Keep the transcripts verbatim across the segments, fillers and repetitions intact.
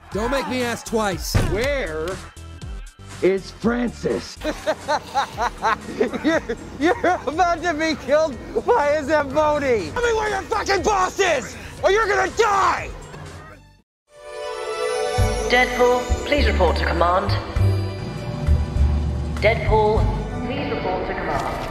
Don't make me ask twice. Where is Francis? you're, you're about to be killed by a Zamboni. Tell me where your fucking boss is, or you're gonna die! Deadpool, please report to command. Deadpool, please report to command.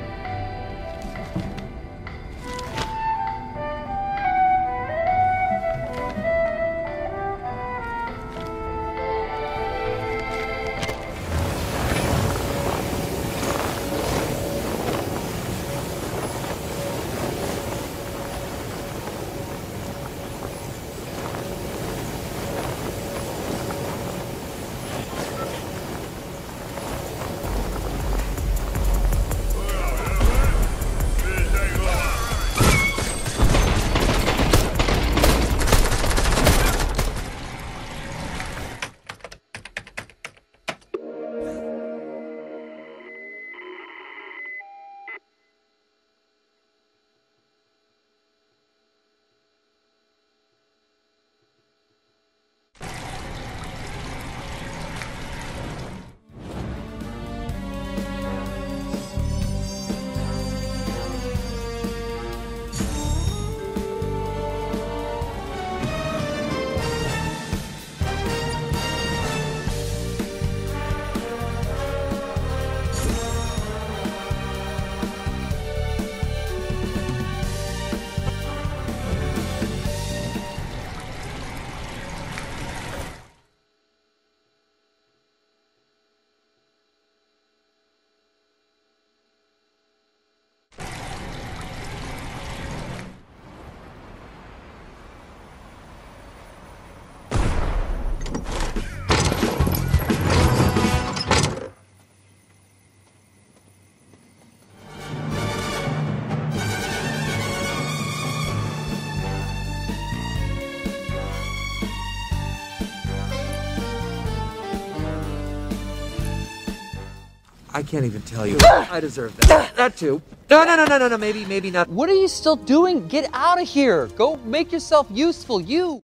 I can't even tell you. I deserve that. That too. No, no, no, no, no, no. Maybe, maybe not. What are you still doing? Get out of here. Go make yourself useful, you.